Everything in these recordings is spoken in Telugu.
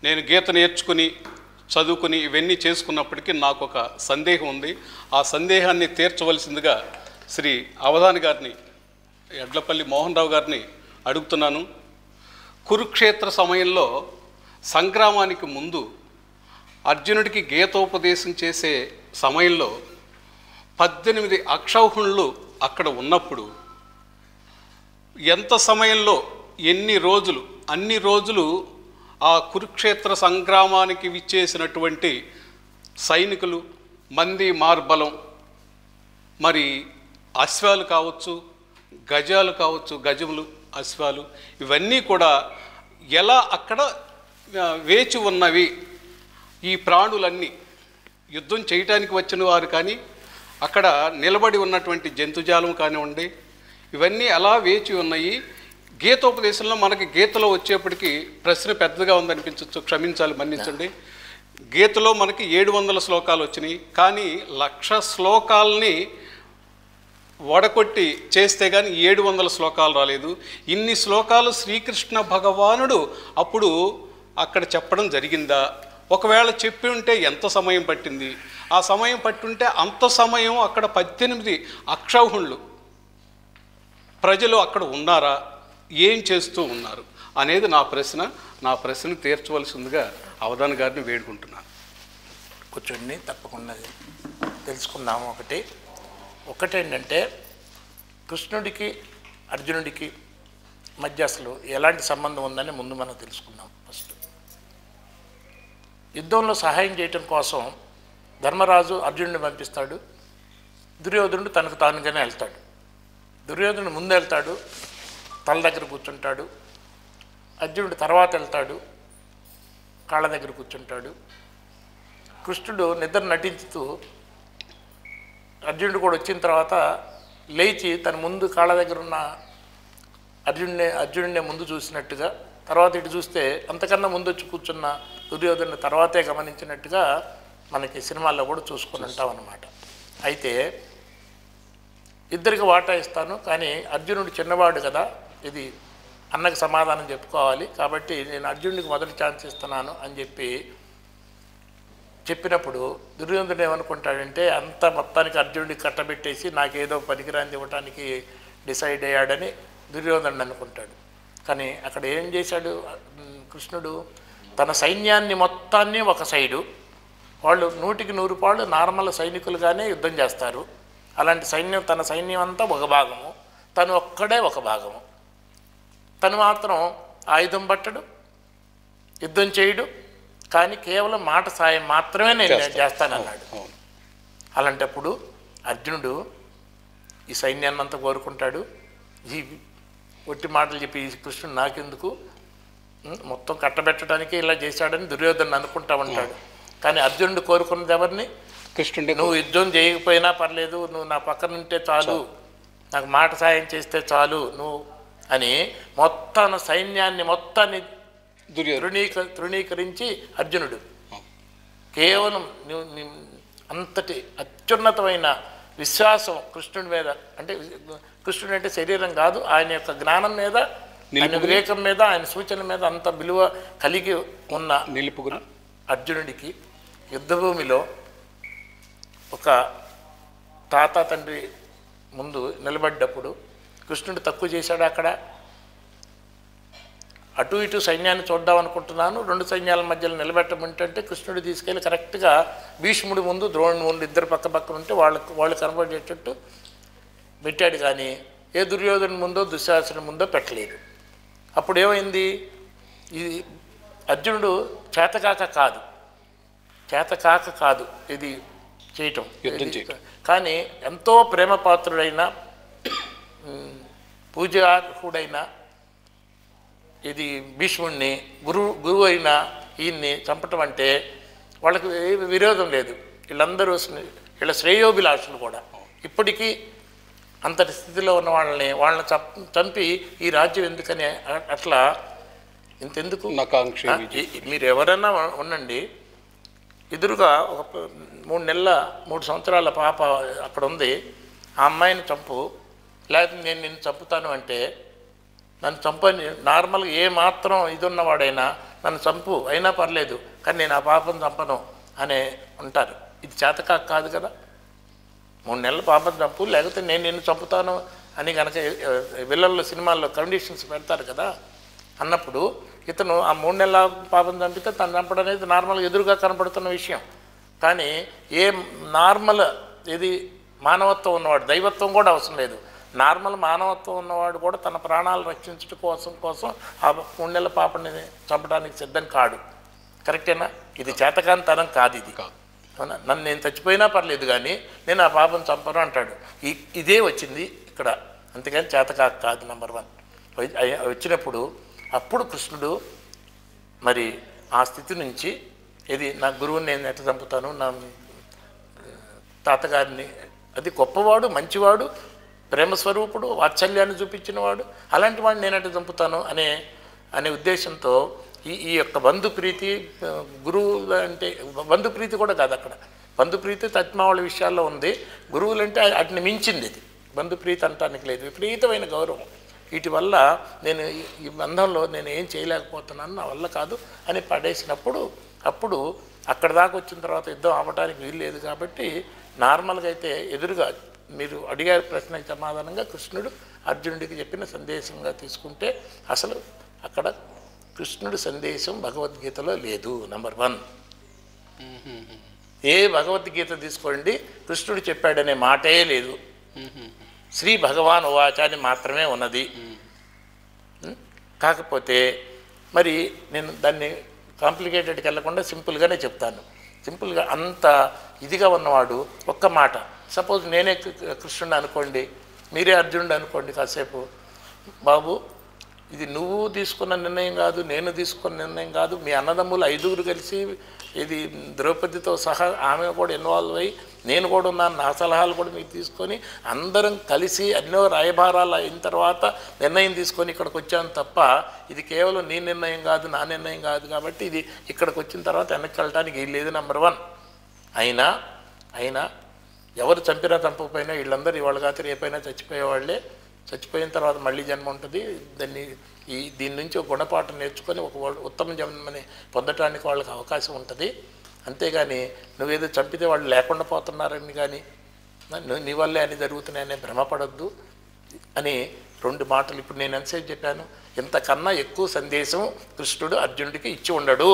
నేను గీత నేర్చుకుని చదువుకుని ఇవన్నీ చేసుకున్నప్పటికీ నాకు ఒక సందేహం ఉంది. ఆ సందేహాన్ని తీర్చవలసిందిగా శ్రీ అవధాని గారిని, ఎడ్లపల్లి మోహన్ రావు గారిని అడుగుతున్నాను. కురుక్షేత్ర సమయంలో సంగ్రామానికి ముందు అర్జునుడికి గీతోపదేశం చేసే సమయంలో 18 అక్షౌహిణులు అక్కడ ఉన్నప్పుడు ఎంత సమయంలో ఎన్ని రోజులు, అన్ని రోజులు ఆ కురుక్షేత్ర సంగ్రామానికి విచ్చేసినటువంటి సైనికులు, మంది మార్బలం, మరి అశ్వాలు కావచ్చు, గజాలు కావచ్చు, గజములు, అశ్వాలు, ఇవన్నీ కూడా ఎలా అక్కడ వేచి ఉన్నవి? ఈ ప్రాణులన్నీ యుద్ధం చేయటానికి వచ్చిన వారు కానీ, అక్కడ నిలబడి ఉన్నటువంటి జంతుజాలం కానివ్వండి, ఇవన్నీ అలా వేచి ఉన్నాయి. గీతోపదేశంలో మనకి గీతలో వచ్చేప్పటికీ ప్రశ్న పెద్దగా ఉందనిపించవచ్చు, క్షమించాలి, మన్నించండి. గీతలో మనకి 700 శ్లోకాలు వచ్చినాయి, కానీ 1,00,000 శ్లోకాలని వడకొట్టి చేస్తే కానీ 700 శ్లోకాలు రాలేదు. ఇన్ని శ్లోకాలు శ్రీకృష్ణ భగవానుడు అప్పుడు అక్కడ చెప్పడం జరిగిందా? ఒకవేళ చెప్పి ఉంటే ఎంత సమయం పట్టింది? ఆ సమయం పట్టుంటే అంత సమయం అక్కడ 18 అక్షౌహిణులు ప్రజలు అక్కడ ఉన్నారా, ఏం చేస్తూ ఉన్నారు అనేది నా ప్రశ్న. నా ప్రశ్న తీర్చవలసిందిగా అవధాని గారిని వేడుకుంటున్నాను. కూర్చోండి, తప్పకుండా తెలుసుకుందాము. ఒకటేంటంటే కృష్ణుడికి అర్జునుడికి మధ్య అసలు ఎలాంటి సంబంధం ఉందని ముందు మనం తెలుసుకుందాం. ఫస్ట్ యుద్ధంలో సహాయం చేయటం కోసం ధర్మరాజు అర్జునుడిని పంపిస్తాడు. దుర్యోధనుడు తనకు తానుగానే వెళ్తాడు. దుర్యోధనుడు ముందు వెళ్తాడు, తల దగ్గర కూర్చుంటాడు. అర్జునుడు తర్వాత వెళ్తాడు, కాళ్ళ దగ్గర కూర్చుంటాడు. కృష్ణుడు నిద్ర నటించుతూ అర్జునుడు కూడా వచ్చిన తర్వాత లేచి తన ముందు కాళ్ళ దగ్గర ఉన్న అర్జునుడినే ముందు చూసినట్టుగా, తర్వాత ఇటు చూస్తే అంతకన్నా ముందు వచ్చి కూర్చున్న దుర్యోధనుని తర్వాతే గమనించినట్టుగా మనకి సినిమాల్లో కూడా చూసుకొని ఉంటాం అన్నమాట. అయితే ఇద్దరికి వాటా ఇస్తాను, కానీ అర్జునుడు చిన్నవాడు కదా, ఇది అన్నకు సమాధానం చెప్పుకోవాలి, కాబట్టి నేను అర్జునుడికి మొదటి ఛాన్స్ ఇస్తున్నాను అని చెప్పినప్పుడు దుర్యోధనుడు ఏమనుకుంటాడంటే అంత మొత్తానికి అర్జునుడికి కట్టబెట్టేసి నాకేదో పనికిరాంది ఇవ్వటానికి డిసైడ్ అయ్యాడని దుర్యోధనుడు అనుకుంటాడు. కానీ అక్కడ ఏం చేశాడు కృష్ణుడు? తన సైన్యాన్ని మొత్తాన్ని ఒక సైడు, వాళ్ళు 100కి 100 పాళ్ళు నార్మల్ సైనికులుగానే యుద్ధం చేస్తారు. అలాంటి సైన్యం, తన సైన్యం అంతా ఒక భాగము, తను ఒక్కడే ఒక భాగము. తను మాత్రం ఆయుధం పట్టడు, యుద్ధం చేయడు, కానీ కేవలం మాట సాయం మాత్రమే నేను చేస్తానన్నాడు. అలాంటప్పుడు అర్జునుడు ఈ సైన్యాన్ని అంతా కోరుకుంటాడు. ఈ ఒట్టి మాటలు చెప్పి ఈ కృష్ణుడు నాకెందుకు, మొత్తం కట్టబెట్టడానికి ఇలా చేశాడని దుర్యోధను అనుకుంటా ఉంటాడు. కానీ అర్జునుడు కోరుకున్నది ఎవరిని? కృష్ణుడి. నువ్వు యుద్ధం చేయకపోయినా పర్లేదు, నువ్వు నా పక్కన ఉంటే చాలు, నాకు మాట సాయం చేస్తే చాలు నువ్వు అని మొత్తం సైన్యాన్ని మొత్తాన్ని తృణీకరించి అర్జునుడు కేవలం అంతటి అత్యున్నతమైన విశ్వాసం కృష్ణుడి మీద, అంటే కృష్ణుడు అంటే శరీరం కాదు, ఆయన యొక్క జ్ఞానం మీద, ఆయన వివేకం మీద, ఆయన సూచన మీద అంత విలువ కలిగి ఉన్న నిలుపుకుని అర్జునుడికి యుద్ధభూమిలో ఒక తాత తండ్రి ముందు నిలబడ్డప్పుడు కృష్ణుడు తక్కువ చేశాడు. అక్కడ అటు ఇటు సైన్యాన్ని చూద్దాం అనుకుంటున్నాను, 2 సైన్యాల మధ్యలో నిలబెట్టమంటే కృష్ణుడు తీసుకెళ్ళి కరెక్ట్గా భీష్ముడి ముందు, ద్రోణుడి ముందు ఇద్దరు పక్క పక్కన ఉంటే వాళ్ళు కనబడేటట్టు పెట్టాడు. కానీ ఏ దుర్యోధను ముందో దుశ్శాసన ముందో పెట్టలేదు. అప్పుడు ఏమైంది? ఇది అర్జునుడు చేతకాక కాదు ఇది చేయటం, కానీ ఎంతో ప్రేమపాత్రుడైన పూజార్హుడైన ఇది భీష్ముడిని, గురువు అయిన ఈయన్ని చంపటం అంటే వాళ్ళకి విరోధం లేదు. వీళ్ళందరూ వీళ్ళ శ్రేయోభిలాషులు కూడా ఇప్పటికీ అంతటి స్థితిలో ఉన్న వాళ్ళని చంపి ఈ రాజ్యం ఎందుకని అట్లా ఇంతెందుకు? మీరు ఎవరైనా ఉండండి, ఎదురుగా ఒక 3 సంవత్సరాల పాప అక్కడ ఉంది, ఆ అమ్మాయిని చంపు, లేకపోతే నేను నిన్ను చంపుతాను అంటే నన్ను చంపని నార్మల్గా ఏ మాత్రం ఇది ఉన్నవాడైనా నన్ను చంపు అయినా పర్లేదు, కానీ నేను ఆ పాపం చంపను అనే ఉంటారు. ఇది చేతకాక కాదు కదా. 3 నెలల పాపం చంపు, లేకపోతే నేను నిన్ను చంపుతాను అని కనుక విల్లల్లో సినిమాల్లో కండిషన్స్ పెడతారు కదా. అన్నప్పుడు ఇతను ఆ 3 నెలల పాపం చంపితే తను చంపడం అనేది నార్మల్గా ఎదురుగా కనపడుతున్న విషయం. కానీ ఏ నార్మల్ ఇది మానవత్వం ఉన్నవాడు, దైవత్వం కూడా అవసరం లేదు, నార్మల్ మానవత్వం ఉన్నవాడు కూడా తన ప్రాణాలు రక్షించడం కోసం ఆ 3 నెలల పాపని చంపడానికి సిద్ధం కాడు. కరెక్టేనా? ఇది చేతకాని తరం కాదు. ఇది అవునా? నన్ను నేను చచ్చిపోయినా పర్లేదు కానీ నేను ఆ పాపం చంపను అంటాడు. ఇదే వచ్చింది ఇక్కడ, అంతేగాని చేతకాక కాదు. నెంబర్ 1 వచ్చినప్పుడు అప్పుడు కృష్ణుడు మరి ఆ స్థితి నుంచి ఇది నా గురువుని నేను ఎట్లా చంపుతాను, నా తాతగారిని, అది గొప్పవాడు, మంచివాడు, ప్రేమస్వరూపుడు, వాత్సల్యాన్ని చూపించినవాడు, అలాంటి వాడిని నేను ఎట్లా చంపుతాను అనే ఉద్దేశంతో ఈ యొక్క బంధుప్రీతి, గురువు అంటే బంధుప్రీతి కూడా కాదు అక్కడ. బంధుప్రీతి తత్మావళి విషయాల్లో ఉంది, గురువులంటే వాటిని మించింది. ఇది బంధుప్రీతి అంటానికి లేదు, విపరీతమైన గౌరవం. వీటి వల్ల నేను ఈ బంధంలో నేను ఏం చేయలేకపోతున్నాను, నా వల్ల కాదు అని పడేసినప్పుడు అప్పుడు అక్కడ దాకా వచ్చిన తర్వాత యుద్ధం ఆపడానికి వీలు లేదు. కాబట్టి నార్మల్గా అయితే ఎదురుగా మీరు అడిగే ప్రశ్నకి సమాధానంగా కృష్ణుడు అర్జునుడికి చెప్పిన సందేశంగా తీసుకుంటే అసలు అక్కడ కృష్ణుడి సందేశం భగవద్గీతలో లేదు. నెంబర్ 1, ఏ భగవద్గీత తీసుకోండి కృష్ణుడు చెప్పాడనే మాటే లేదు. శ్రీ భగవాన్ ఉవాచ అని మాత్రమే ఉన్నది. కాకపోతే మరి నేను దాన్ని కాంప్లికేటెడ్కి వెళ్ళకుండా సింపుల్గానే చెప్తాను. సింపుల్గా అంత ఇదిగా ఉన్నవాడు ఒక్క మాట, సపోజ్ నేనే కృష్ణుడు అనుకోండి, మీరే అర్జునుడు అనుకోండి, కాసేపు బాబు ఇది నువ్వు తీసుకున్న నిర్ణయం కాదు, నేను తీసుకున్న నిర్ణయం కాదు, మీ అన్నదమ్ములు 5గురు కలిసి ఇది ద్రౌపదితో సహా ఆమె కూడా ఇన్వాల్వ్ అయ్యి నేను కూడా ఉన్నాను, నా సలహాలు కూడా మీకు తీసుకొని అందరం కలిసి ఎన్నో రాయబారాలు అయిన తర్వాత నిర్ణయం తీసుకొని ఇక్కడికి వచ్చాను తప్ప ఇది కేవలం నీ నిర్ణయం కాదు, నా నిర్ణయం కాదు. కాబట్టి ఇది ఇక్కడికి వచ్చిన తర్వాత వెనక్కి వెళ్ళటానికి లేదు. నెంబర్ 1 అయినా ఎవరు చంపినా చంపకపోయినా వీళ్ళందరూ ఇవాళ కాదు రేపైనా చచ్చిపోయేవాళ్ళే. చచ్చిపోయిన తర్వాత మళ్ళీ జన్మ ఉంటుంది. దీని నుంచి ఒక గుణపాఠం నేర్చుకొని ఒక ఉత్తమ జన్మని పొందటానికి వాళ్ళకి అవకాశం ఉంటుంది. అంతేగాని నువ్వేదో చంపితే వాళ్ళు లేకుండా పోతున్నారని కానీ నీ వల్లే అని జరుగుతున్నాయని భ్రమపడద్దు అని 2 మాటలు ఇప్పుడు నేను ఎంతసేపు చెప్పాను. ఇంతకన్నా ఎక్కువ సందేశం కృష్ణుడు అర్జునుడికి ఇచ్చి ఉండడు.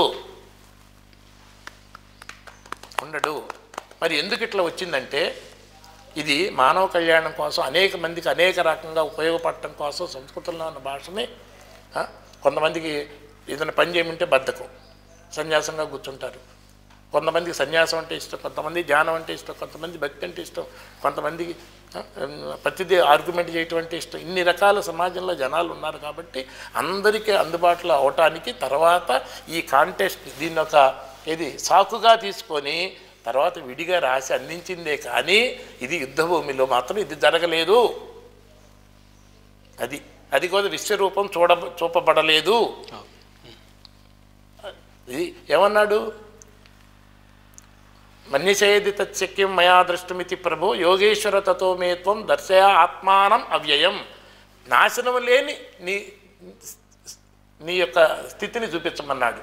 మరి ఎందుకు ఇట్లా వచ్చిందంటే ఇది మానవ కళ్యాణం కోసం అనేక మందికి అనేక రకంగా ఉపయోగపడటం కోసం సంస్కృతంలో ఉన్న భాషని కొంతమందికి ఏదైనా పని చేయమంటే బద్ధకం, సన్యాసంగా కూర్చుంటారు. కొంతమందికి సన్యాసం అంటే ఇష్టం, కొంతమంది ధ్యానం అంటే ఇష్టం, కొంతమంది భక్తి అంటే ఇష్టం, కొంతమందికి ప్రతిదీ ఆర్గ్యుమెంట్ చేయటం అంటే ఇష్టం. ఇన్ని రకాల సమాజంలో జనాలు ఉన్నారు. కాబట్టి అందరికీ అందుబాటులో అవటానికి తర్వాత ఈ కాంటెస్ట్ దీన్ని ఒక సాకుగా తీసుకొని తర్వాత విడిగా రాసి అందించిందే కానీ ఇది యుద్ధభూమిలో మాత్రం ఇది జరగలేదు. అది కూడా విశ్వరూపం చూపబడలేదు. ఇది ఏమన్నాడు? మన్యసేది తత్శక్యం మయా దృష్టమితి ప్రభు యోగేశ్వర తతో మేత్వం దర్శయ ఆత్మానం అవ్యయం. నాశనం లేని నీ యొక్క స్థితిని చూపించమన్నాడు.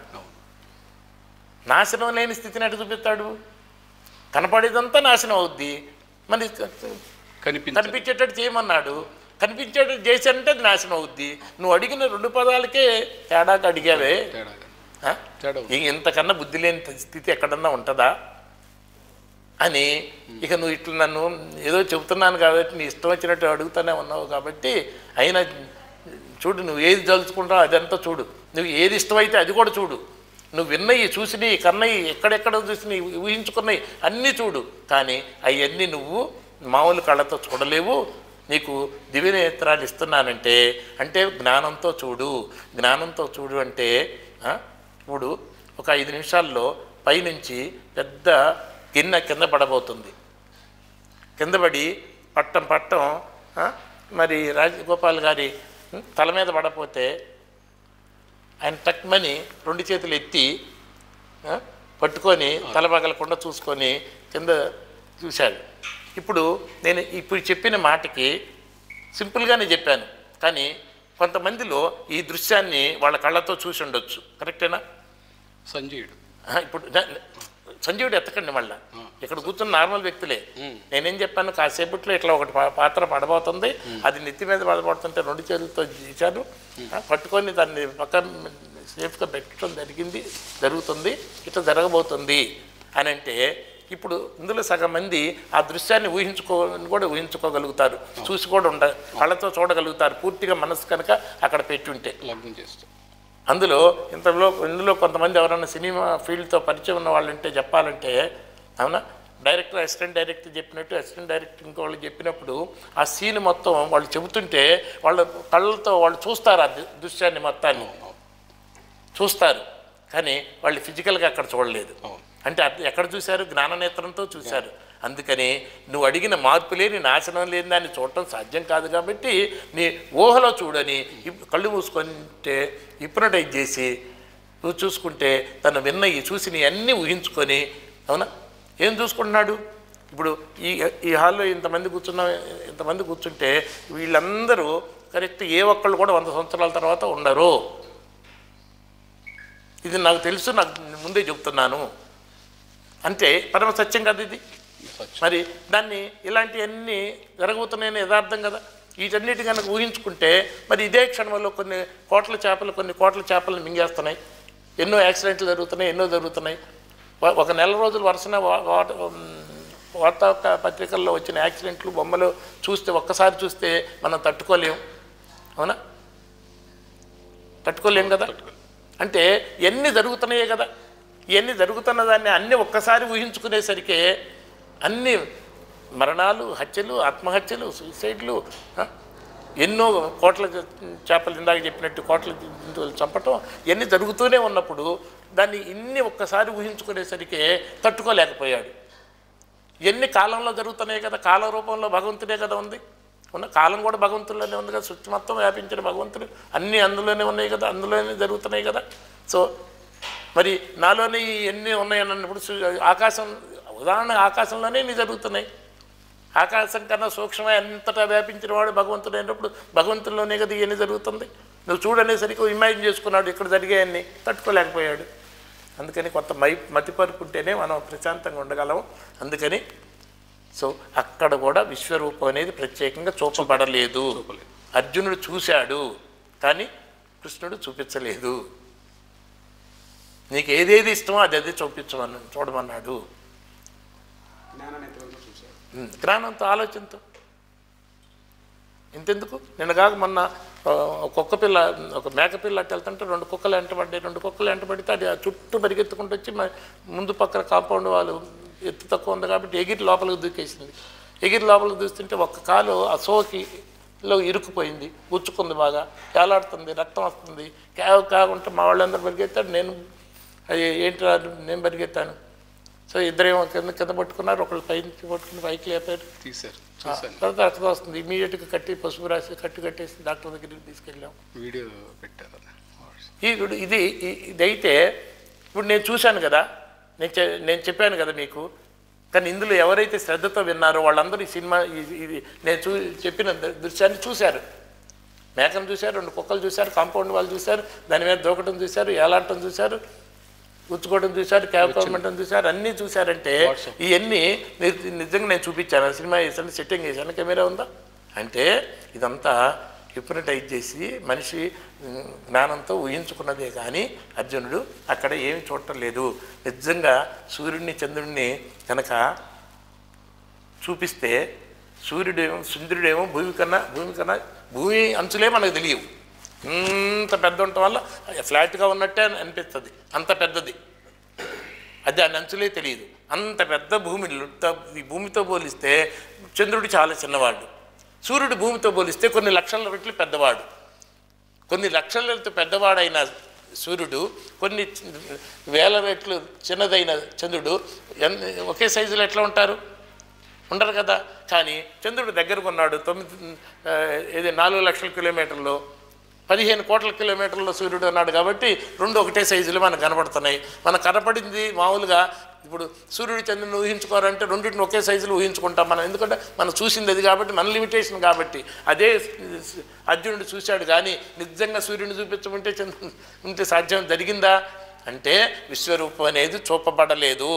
నాశనం లేని స్థితిని ఎటు చూపిస్తాడు? కనపడేదంతా నాశనం అవుద్ది, మరి కనిపించేటట్టు చేయమన్నాడు. కనిపించేటట్టు చేశానంటే అది నాశనం అవుద్ది. నువ్వు అడిగిన 2 పదాలకే తేడాగా అడిగావే. ఇంతకన్నా బుద్ధి లేని స్థితి ఎక్కడన్నా ఉంటుందా అని ఇక నువ్వు ఇట్లా నన్ను ఏదో చెబుతున్నాను కాబట్టి నీ ఇష్టం వచ్చినట్టు అడుగుతూనే ఉన్నావు. కాబట్టి అయినా చూడు, నువ్వు ఏది తలుచుకుంటావు అదంతా చూడు, నువ్వు ఏది ఇష్టమైతే అది కూడా చూడు, నువ్వు విన్నవి చూసినవి కన్నవి ఎక్కడెక్కడ చూసినవి ఊహించుకున్నవి అన్నీ చూడు. కానీ అవన్నీ నువ్వు మామూలు కళ్ళతో చూడలేవు. నీకు దివ్య నేత్రాలు ఇస్తున్నానంటే అంటే జ్ఞానంతో చూడు. జ్ఞానంతో చూడు అంటే ఇప్పుడు ఒక 5 నిమిషాల్లో పైనుంచి పెద్ద గిన్నె కింద పడబోతుంది. కింద పడి పట్టం మరి రాజగోపాల్ గారి తల మీద పడపోతే ఆయన టక్మని 2 చేతులు ఎత్తి పట్టుకొని తల పగలకుండా చూసుకొని కింద చూశాడు. ఇప్పుడు నేను ఇప్పుడు చెప్పిన మాటకి సింపుల్గానే చెప్పాను, కానీ కొంతమందిలో ఈ దృశ్యాన్ని వాళ్ళ కళ్ళతో చూసి ఉండొచ్చు, కరెక్టేనా? సంజయుడు ఇప్పుడు సంజీవుడు ఎత్తకండి మళ్ళీ, ఇక్కడ కూర్చున్న నార్మల్ వ్యక్తులే. నేనేం చెప్పాను, కాసేపట్లో ఇట్లా ఒకటి పాత్ర పడబోతుంది, అది నెత్తి మీద పడబోతుంటే 2 చేతులతో తీశాను, పట్టుకొని దాన్ని పక్క సేఫ్గా పెట్టడం జరుగుతుంది, ఇట్లా జరగబోతుంది అని అంటే, ఇప్పుడు ఇందులో సగం మంది ఆ దృశ్యాన్ని ఊహించుకోగలుగుతారు, చూసి కూడా కళ్ళతో చూడగలుగుతారు, పూర్తిగా మనసు కనుక అక్కడ పెట్టి ఉంటే. లగ్నం చేస్తారు. ఇందులో కొంతమంది ఎవరైనా సినిమా ఫీల్డ్తో పరిచయం ఉన్న వాళ్ళు అంటే చెప్పాలంటే, అవునా, డైరెక్టర్ అసిస్టెంట్ డైరెక్టర్ చెప్పినట్టు అసిస్టెంట్ డైరెక్టర్ ఇంకో వాళ్ళు చెప్పినప్పుడు ఆ సీన్ మొత్తం వాళ్ళు చెబుతుంటే వాళ్ళ కళ్ళతో వాళ్ళు చూస్తారు, ఆ దృశ్యాన్ని మొత్తాన్ని చూస్తారు, కానీ వాళ్ళు ఫిజికల్గా అక్కడ చూడలేదు. అంటే ఎక్కడ చూశారు? జ్ఞాననేత్రంతో చూశారు. అందుకని నువ్వు అడిగిన మార్పు లేని నాశనం లేని దాన్ని చూడటం సాధ్యం కాదు, కాబట్టి నీ ఊహలో చూడని కళ్ళు మూసుకుంటే హిప్నటైజ్ చేసి నువ్వు చూసుకుంటే తను విన్నవి చూసి నీ అన్నీ ఊహించుకొని, అవునా, ఏం చూసుకుంటున్నాడు? ఇప్పుడు ఈ హాల్లో ఇంతమంది కూర్చుంటే వీళ్ళందరూ కరెక్ట్ ఏ ఒక్కళ్ళు కూడా 100 సంవత్సరాల తర్వాత ఉండరు. ఇది నాకు తెలుసు, నాకు ముందే చెప్తున్నాను అంటే పరమ సత్యం కదా ఇది. మరి దాన్ని ఇలాంటివన్నీ జరగబోతున్నాయని యథార్థం కదా. వీటన్నిటి కనుక ఊహించుకుంటే మరి ఇదే క్షణంలో కొన్ని కోట్ల చేపలను మింగేస్తున్నాయి, ఎన్నో యాక్సిడెంట్లు జరుగుతున్నాయి. ఒక నెల రోజులు వరుసన వార్తాపత్రికల్లో వచ్చిన యాక్సిడెంట్లు బొమ్మలు చూస్తే ఒక్కసారి చూస్తే మనం తట్టుకోలేం, అవునా, తట్టుకోలేం కదా. అంటే ఎన్ని జరుగుతున్నాయే కదా, ఇవన్నీ జరుగుతున్న దాన్ని అన్నీ ఒక్కసారి ఊహించుకునేసరికి అన్ని మరణాలు, హత్యలు, ఆత్మహత్యలు, సూసైడ్లు, ఎన్నో కోట్ల చేపలు ఇందాక చెప్పినట్టు కోట్ల జంతువులు చంపటం ఇవన్నీ జరుగుతూనే ఉన్నప్పుడు దాన్ని ఇన్ని ఒక్కసారి ఊహించుకునేసరికి తట్టుకోలేకపోయాడు. ఎన్ని కాలంలో జరుగుతున్నాయి కదా, కాల రూపంలో భగవంతుడే కదా ఉంది, ఉన్న కాలం కూడా భగవంతుల్లోనే ఉంది కదా, సృష్టి మొత్తం వ్యాపించిన భగవంతుడు అన్నీ అందులోనే ఉన్నాయి కదా, అందులోనే జరుగుతున్నాయి కదా. సో మరి నాలోనే ఎన్ని ఉన్నాయని అన్నప్పుడు ఆకాశం, ఉదాహరణ ఆకాశంలోనే ఇన్ని జరుగుతున్నాయి. ఆకాశం కన్నా సూక్ష్మం అంతటా వ్యాపించిన వాడు భగవంతుడు అయినప్పుడు భగవంతుల్లోనే కదా ఇవన్నీ జరుగుతుంది. నువ్వు చూడనేసరికి ఇమాజిన్ చేసుకున్నాడు ఇక్కడ జరిగాయన్ని, తట్టుకోలేకపోయాడు. అందుకని కొంత మతిపరుపు ఉంటేనే మనం ప్రశాంతంగా ఉండగలం. అందుకని సో అక్కడ కూడా విశ్వరూపం అనేది ప్రత్యేకంగా చూపబడలేదు. అర్జునుడు చూశాడు కానీ కృష్ణుడు చూపించలేదు. నీకు ఏదేది ఇష్టమో అది చూడమన్నాడు. జ్ఞానంతో, ఆలోచనతో. ఇంతెందుకు, నిన్నగాక మొన్న ఒక మేకపిల్ల అట్టు వెళ్తుంటే 2 కుక్కలు వెంటబడితే అది చుట్టూ పరిగెత్తుకుంటూ వచ్చి ముందు పక్కన కాంపౌండ్ వాళ్ళు ఎత్తు తక్కువ ఉంది కాబట్టి ఎగిరి లోపలికి దూకేసింది. లోపలికి దూస్తుంటే ఒక్క కాలు ఆ సోకిలో ఇరుక్కుపోయింది, గుచ్చుకుంది, బాగా వేలాడుతుంది, రక్తం వస్తుంది. కాకుంటే మా వాళ్ళందరూ పరిగెత్తాడు, నేను పరిగెత్తాను. సో ఇద్దరేమో కింద పట్టుకున్నారు, ఒకళ్ళు పైకి లేపారు, తీశారు. తర్వాత రక్తం వస్తుంది, ఇమీడియట్గా కట్టి పసుపు రాసి కట్టేసి డాక్టర్ దగ్గరికి తీసుకెళ్ళాం. వీడియో పెట్టారు. ఇదైతే ఇప్పుడు నేను చూశాను కదా, నేను చెప్పాను కదా మీకు. కానీ ఇందులో ఎవరైతే శ్రద్ధతో విన్నారో వాళ్ళందరూ ఈ సినిమా ఇది నేను చెప్పిన దృశ్యాన్ని చూశారు. మేకను చూశారు, 2 కుక్కలు చూశారు, కాంపౌండ్ వాళ్ళు చూశారు, దాని మీద దూకటం చూశారు, ఏలాడటం చూశారు, గుచ్చుకోవడం చూశారు, క్యాబ్ కవర్మెంటం చూశారు, అన్నీ చూశారంటే ఇవన్నీ నిజంగా నేను చూపించాను. సినిమా వేసాను, సెట్టింగ్ వేసాను, కెమెరా ఉందా అంటే ఇదంతా హిప్నటైజ్ చేసి మనిషి జ్ఞానంతో ఊహించుకున్నదే కానీ అర్జునుడు అక్కడ ఏమి చూడటం లేదు. నిజంగా సూర్యుడిని చంద్రుడిని కనుక చూపిస్తే చంద్రుడేమో భూమి అంచులే మనకు తెలియవు. ఇంత పెద్ద ఉండటం వల్ల ఫ్లాట్గా ఉన్నట్టే అనిపిస్తుంది, అంత పెద్దది, అది ఆ అంచులే తెలియదు. అంత పెద్ద భూమితో పోలిస్తే చంద్రుడు చాలా చిన్నవాడు, సూర్యుడు భూమితో పోలిస్తే కొన్ని లక్షల రెట్లు పెద్దవాడు. కొన్ని లక్షల రెట్లు పెద్దవాడైన సూర్యుడు కొన్ని వేల రెట్లు చిన్నదైన చంద్రుడు ఒకే సైజులో ఎట్లా ఉంటారు? ఉండరు కదా. కానీ చంద్రుడు దగ్గరకు ఉన్నాడు, 4 లక్షల కిలోమీటర్లు, 15 కోట్ల కిలోమీటర్ల సూర్యుడు అన్నాడు కాబట్టి రెండు ఒకటే సైజులు మనకు కనబడుతున్నాయి. మనకు కనపడింది మామూలుగా ఇప్పుడు సూర్యుడు చంద్రుని ఊహించుకోవాలంటే రెండింటిని ఒకే సైజులో ఊహించుకుంటాం మనం, ఎందుకంటే మనం చూసింది అది కాబట్టి మన లిమిటేషన్ కాబట్టి. అదే అర్జునుడు చూశాడు కానీ నిజంగా సూర్యుడిని చూపించమంటే చంద్రుని ఉంటే సాధ్యం జరిగిందా అంటే విశ్వరూపం అనేది చూపబడలేదు.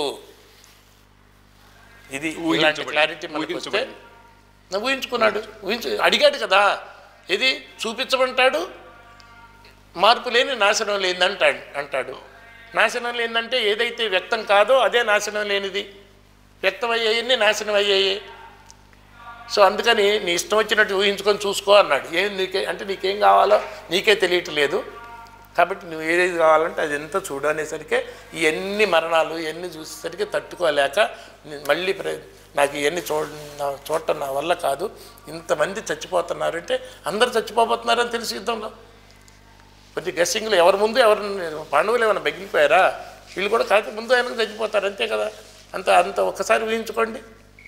ఇది ఇలాంటి క్లారిటీ మనకు వస్తే ఊహించుకున్నాడు, అడిగాడు కదా, ఇది చూపించమంటాడు, మార్పు లేని నాశనం లేని అంటాడు. నాశనం లేనిదంటే ఏదైతే వ్యక్తం కాదో అదే నాశనం లేనిది, వ్యక్తం అయ్యాయని నాశనం అయ్యాయి. సో అందుకని నీ ఇష్టం వచ్చినట్టు ఊహించుకొని చూసుకో అన్నాడు. నీకే అంటే నీకేం కావాలో నీకే తెలియట్లేదు కాబట్టి నువ్వు ఏదైతే కావాలంటే అది ఎంత చూడు అనేసరికి ఇవన్నీ మరణాలు ఇవన్నీ చూసేసరికి తట్టుకోలేక మళ్ళీ నాకు ఇవన్నీ చూడటం నా వల్ల కాదు, ఇంతమంది చచ్చిపోతున్నారంటే అందరు చచ్చిపోతున్నారని తెలిసి యుద్ధంలో కొంచెం గెస్సింగ్లో ఎవరి ముందు ఎవరు పాండవులు ఏమైనా బెగిలిపోయారా, వీళ్ళు కూడా కాకపోతే ముందు ఆయనకు చచ్చిపోతారు అంతే కదా. అంత ఒక్కసారి ఊహించుకోండి.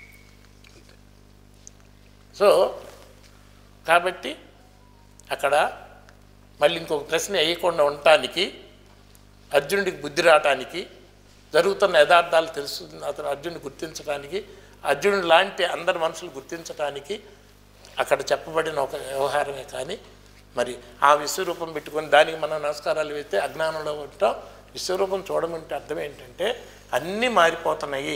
సో కాబట్టి అక్కడ మళ్ళీ ఇంకొక ప్రశ్న వేయకుండా ఉండటానికి, అర్జునుడికి బుద్ధి రావటానికి, జరుగుతున్న యథార్థాలు అతను అర్జునుడిని గుర్తించడానికి, అర్జునుడు లాంటి అందరి మనుషులు గుర్తించడానికి అక్కడ చెప్పబడిన ఒక వ్యవహారమే. కానీ మరి ఆ విశ్వరూపం పెట్టుకొని దానికి మనం నమస్కారాలు వేస్తే అజ్ఞానంలో ఉంటాం. విశ్వరూపం చూడమంటే అర్థం ఏంటంటే అన్నీ మారిపోతున్నాయి.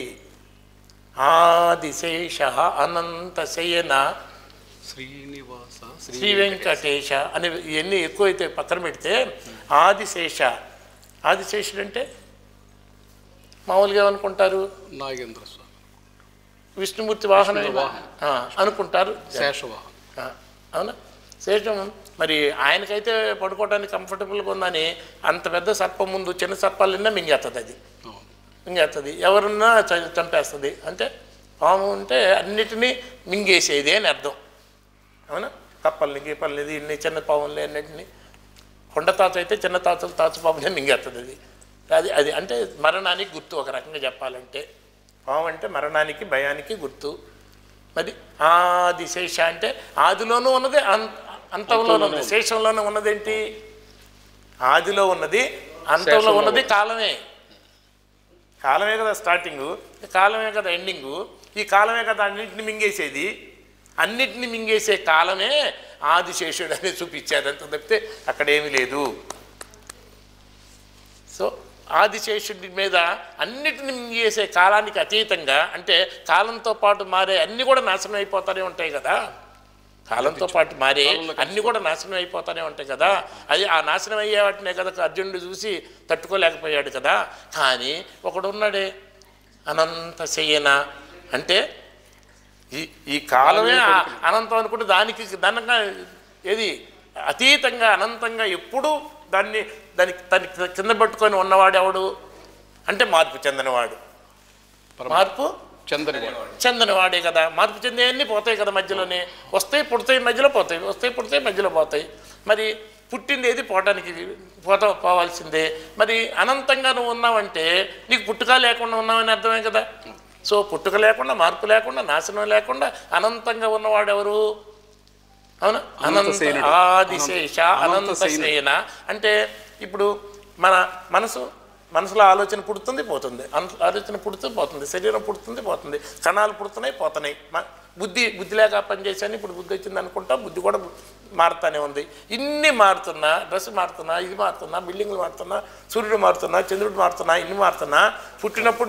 ఆదిశేష అనంత శయన శ్రీనివాస శ్రీ వెంకటేశ అని ఇవన్నీ ఎక్కువైతే పక్కన పెడితే ఆదిశేషుడు అంటే మామూలుగా ఏమనుకుంటారు, నాగేంద్ర స్వామి విష్ణుమూర్తి వాహనం అనుకుంటారు, శేషవాహనం. అవునా, శేషం. మరి ఆయనకైతే పడుకోవడానికి కంఫర్టబుల్గా ఉందని అంత పెద్ద సర్పం ముందు చిన్న సర్పాలన్నా మింగేస్తుంది, అది మింగేస్తుంది, ఎవరున్నా చంపేస్తుంది. అంటే పాము అంటే అన్నిటినీ మింగేసేది అని అర్థం. అవునా, కప్పల్ని గీపల్ని ఇన్ని చిన్న పాముల్ని అన్నింటినీ, కొండతాచు అయితే చిన్న తాచు పాములే మింగేస్తుంది. అది అంటే మరణానికి గుర్తు ఒక రకంగా చెప్పాలంటే. పాము అంటే మరణానికి భయానికి గుర్తు. మరి ఆదిశేష అంటే ఆదిలోనూ ఉన్నది అంతంలోనూ ఉన్నది, శేషంలోనూ ఉన్నదేంటి, ఆదిలో ఉన్నది అంతంలో ఉన్నది కాలమే. కాలమే కదా స్టార్టింగు, కాలమే కదా ఎండింగు, ఈ కాలమే కదా అన్నింటిని మింగేసేది. అన్నిటిని మింగేసే కాలమే ఆదిశేషుడు అనేది చూపించారు అంత తప్పితే అక్కడేమీ లేదు. సో ఆదిశేషుడి మీద అన్నిటిని మింగేసే కాలానికి అతీతంగా, అంటే కాలంతో పాటు మారే అన్నీ కూడా నాశనం అయిపోతూనే ఉంటాయి కదా, కాలంతో పాటు మారే అన్నీ కూడా నాశనం అయిపోతూనే ఉంటాయి కదా. అది ఆ నాశనం అయ్యే వాటినే కదా అర్జునుడు చూసి తట్టుకోలేకపోయాడు కదా. కానీ ఒకడు ఉన్నాడే అనంత శయన అంటే ఈ కాలమే అనంతం అనుకుంటే దానికి ఏది అతీతంగా అనంతంగా ఎప్పుడూ దానికి కింద పట్టుకొని ఉన్నవాడు ఎవడు అంటే మార్పు చెందినవాడు, మార్పు చెందినవాడే కదా. మార్పు చెందేవన్నీ పోతాయి కదా, మధ్యలోనే వస్తాయి పుడతాయి మధ్యలో పోతాయి, వస్తాయి పుడతాయి మధ్యలో పోతాయి. మరి పుట్టింది ఏది పోవటానికి పోవాల్సిందే. మరి అనంతంగా నువ్వు ఉన్నావంటే నీకు పుట్టుక లేకుండా ఉన్నావని అర్థమే కదా. సో పుట్టుక లేకుండా మార్పు లేకుండా నాశనం లేకుండా అనంతంగా ఉన్నవాడు ఎవరు, అవునా, ఆదిశేష అనంతసేన. అంటే ఇప్పుడు మన మనసులో ఆలోచన పుడుతుంది పోతుంది, ఆలోచన పుడుతుంది పోతుంది, శరీరం పుడుతుంది పోతుంది, కణాలు పుడుతున్నాయి పోతున్నాయి. బుద్ధి లేక పనిచేసాను, ఇప్పుడు బుద్ధి వచ్చింది అనుకుంటా, బుద్ధి కూడా మారుతానే ఉంది. ఇన్ని మారుతున్నా, డ్రెస్ మారుతున్నా, ఇది మారుతున్నా, బిల్డింగ్లు మారుతున్నా, సూర్యుడు మారుతున్నా, చంద్రుడు మారుతున్నా, ఇన్ని మారుతున్నా, పుట్టినప్పటి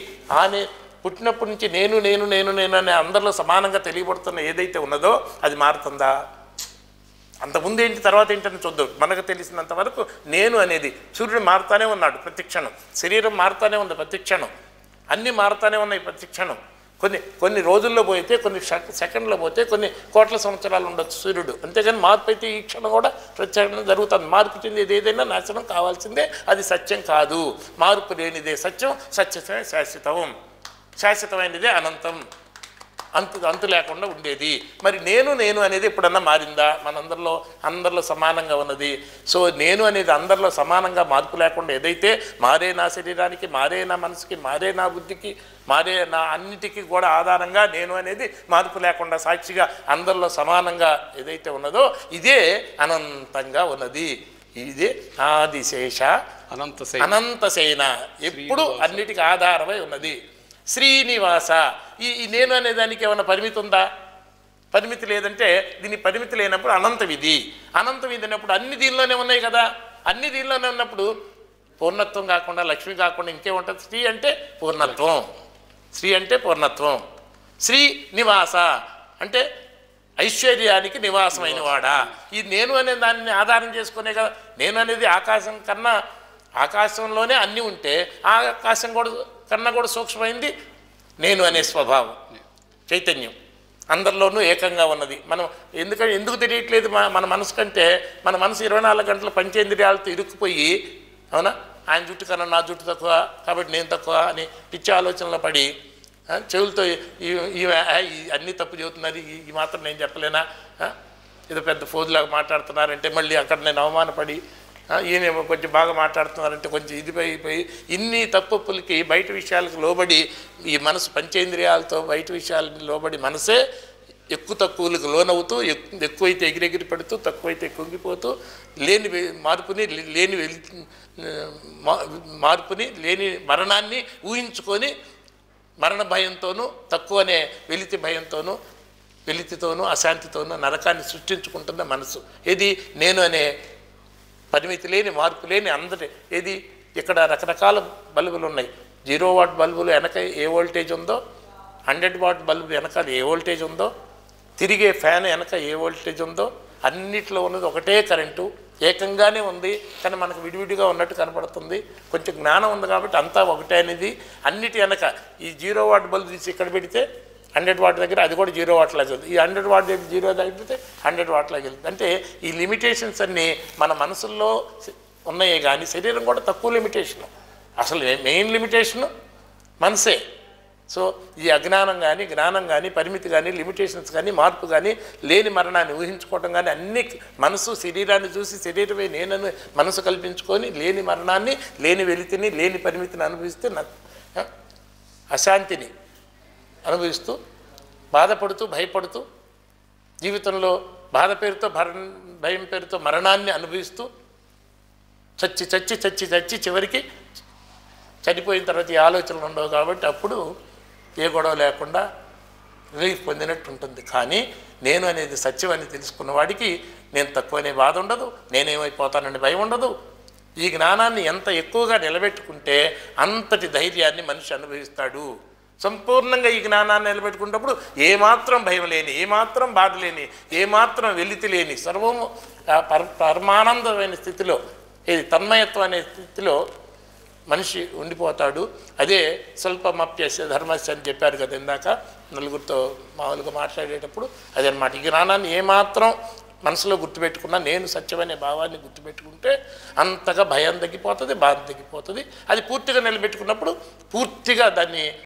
నుంచి నేను నేను నేను నేను అనే అందరిలో సమానంగా తెలియబడుతున్న ఏదైతే ఉన్నదో అది మారుతుందా? అంతకుముందు ఏంటి తర్వాత ఏంటని చూద్దాం. మనకు తెలిసినంత వరకు నేను అనేది సూర్యుడు మారుతానే ఉన్నాడు ప్రతి క్షణం, శరీరం మారుతానే ఉంది ప్రతి క్షణం, అన్నీ మారుతానే ఉన్నాయి ప్రతి క్షణం. కొన్ని రోజుల్లో పోతే, కొన్ని సెకండ్లో పోతే, కొన్ని కోట్ల సంవత్సరాలు ఉండొచ్చు సూర్యుడు. అంతేగాని మార్పు అయితే ఈ క్షణం కూడా ప్రత్యేకంగా జరుగుతుంది. మార్పు చెందేది ఏదైనా నాశనం కావాల్సిందే, అది సత్యం కాదు. మార్పు లేనిదే సత్యం, సత్యమే శాశ్వతం, శాశ్వతమైనదే అనంతం. అంతు లేకుండా ఉండేది. మరి నేను అనేది ఎప్పుడన్నా మారిందా? అందరిలో సమానంగా ఉన్నది. సో నేను అనేది అందరిలో సమానంగా మార్పు లేకుండా ఏదైతే మారే నా శరీరానికి, మారే నా మనసుకి, మారే నా బుద్ధికి, మారే నా అన్నిటికీ కూడా ఆధారంగా నేను అనేది మార్పు లేకుండా సాక్షిగా అందరిలో సమానంగా ఏదైతే ఉన్నదో ఇదే అనంతంగా ఉన్నది. ఇదే ఆదిశేష అనంతసేన, ఎప్పుడు అన్నిటికీ ఆధారమై ఉన్నది. శ్రీనివాస, ఈ నేను అనే దానికి ఏమైనా పరిమితి ఉందా? పరిమితి లేదంటే దీని పరిమితి లేనప్పుడు అనంత విధి అన్నప్పుడు అన్ని దీనిలోనే ఉన్నాయి కదా. అన్ని దీనిలోనే ఉన్నప్పుడు పూర్ణత్వం కాకుండా, లక్ష్మి కాకుండా ఇంకేముంటుంది? శ్రీ అంటే పూర్ణత్వం. శ్రీనివాస అంటే ఐశ్వర్యానికి నివాసమైన వాడా. ఈ నేను అనే దాన్ని ఆధారం చేసుకునే కదా. నేను అనేది ఆకాశం కన్నా, ఆకాశంలోనే అన్నీ ఉంటే ఆకాశం కన్నా కూడా సూక్ష్మమైంది నేను అనే స్వభావం, చైతన్యం అందరిలోనూ ఏకంగా ఉన్నది. మనం ఎందుకు తెలియట్లేదు మన మనసు కంటే? మన మనసు 24 గంటల పంచేంద్రియాలతో ఇరుక్కుపోయి, అవునా, ఆయన జుట్టు కన్నా నా జుట్టు తక్కువ కాబట్టి నేను తక్కువ అని పిచ్చి ఆలోచనలో పడి, చెవులతో అన్నీ తప్పు చెబుతున్నారు, ఈ మాత్రం నేను చెప్పలేనా, ఏదో పెద్ద ఫోజులాగా మాట్లాడుతున్నారంటే మళ్ళీ అక్కడ నేను అవమానపడి, ఈయనేమో కొంచెం బాగా మాట్లాడుతున్నారంటే కొంచెం ఇదిపోయి ఇన్ని తప్పులకి బయట విషయాలకు లోబడి ఈ మనసు పంచేంద్రియాలతో బయట విషయాలకు లోబడి మనసే తక్కువలకు లోనవుతూ, ఎక్కువైతే ఎగిరెగిరి పడుతూ, తక్కువైతే కుంగిపోతూ, లేని మార్పుని లేని మరణాన్ని ఊహించుకొని మరణ భయంతోనూ, తక్కువనే వెలితితోనూ అశాంతితోనూ నరకాన్ని సృష్టించుకుంటున్న మనసు. ఇది నేను అనే పరిమితి లేని, మార్పు లేని అందరి. ఏది ఇక్కడ రకరకాల బల్బులు ఉన్నాయి. 0 వాట్ బల్బులు వెనక ఏ వోల్టేజ్ ఉందో, 100 వాట్ బల్బు వెనకాల ఏ వోల్టేజ్ ఉందో, తిరిగే ఫ్యాన్ వెనక ఏ వోల్టేజ్ ఉందో, అన్నిట్లో ఉన్నది ఒకటే కరెంటు, ఏకంగానే ఉంది. కానీ మనకు విడివిడిగా ఉన్నట్టు కనపడుతుంది. కొంచెం జ్ఞానం ఉంది కాబట్టి అంతా ఒకటే అనేది. అన్నిటి వెనక ఈ 0 వాట్ బల్బు తీసి ఇక్కడ పెడితే 100 వాట్ దగ్గర అది కూడా 0 వాట్ లాగా వెళ్తుంది. ఈ 100 వాట్ దగ్గర 0 తగ్గితే 100 వాట్ లాగా వెళ్తుంది. అంటే ఈ లిమిటేషన్స్ అన్నీ మన మనసుల్లో ఉన్నాయే కానీ శరీరం కూడా తక్కువ లిమిటేషను. అసలు మెయిన్ లిమిటేషను మనసే. సో ఈ అజ్ఞానం కానీ, జ్ఞానం కానీ, పరిమితి కానీ, లిమిటేషన్స్ కానీ, మార్పు కానీ, లేని మరణాన్ని ఊహించుకోవటం కానీ, అన్ని మనసు శరీరాన్ని చూసి శరీరమే నేనని మనసు కల్పించుకొని లేని మరణాన్ని, లేని వెలితిని, లేని పరిమితిని అనుభవిస్తే అశాంతిని అనుభవిస్తూ, బాధపడుతూ, భయపడుతూ, జీవితంలో బాధ పేరుతో, భయం పేరుతో మరణాన్ని అనుభవిస్తూ చచ్చి చివరికి చనిపోయిన తర్వాత ఈ ఆలోచనలు ఉండవు. కాబట్టి అప్పుడు ఏ గొడవ లేకుండా రిలీఫ్ పొందినట్టు ఉంటుంది. కానీ నేను అనేది సత్యం అని తెలుసుకున్న వాడికి నేను తక్కువనే బాధ ఉండదు, నేనేమైపోతానని భయం ఉండదు. ఈ జ్ఞానాన్ని ఎంత ఎక్కువగా నిలబెట్టుకుంటే అంతటి ధైర్యాన్ని మనిషి అనుభవిస్తాడు. సంపూర్ణంగా ఈ జ్ఞానాన్ని నిలబెట్టుకున్నప్పుడు ఏమాత్రం భయం లేని, ఏమాత్రం బాధ లేని, ఏమాత్రం వెలితి లేని, సర్వము పరమానందమైన స్థితిలో, ఇది తన్మయత్వం అనే స్థితిలో మనిషి ఉండిపోతాడు. అదే స్వల్పమప్యస్య ధర్మస్య అని చెప్పారు కదా ఇందాక నలుగురితో మామూలుగా మాట్లాడేటప్పుడు. అదనమాట. ఈ జ్ఞానాన్ని ఏమాత్రం మనసులో గుర్తుపెట్టుకున్నా, నేను సత్యమనే భావాన్ని గుర్తుపెట్టుకుంటే అంతగా భయం తగ్గిపోతుంది, బాధ తగ్గిపోతుంది. అది పూర్తిగా నిలబెట్టుకున్నప్పుడు పూర్తిగా దాన్ని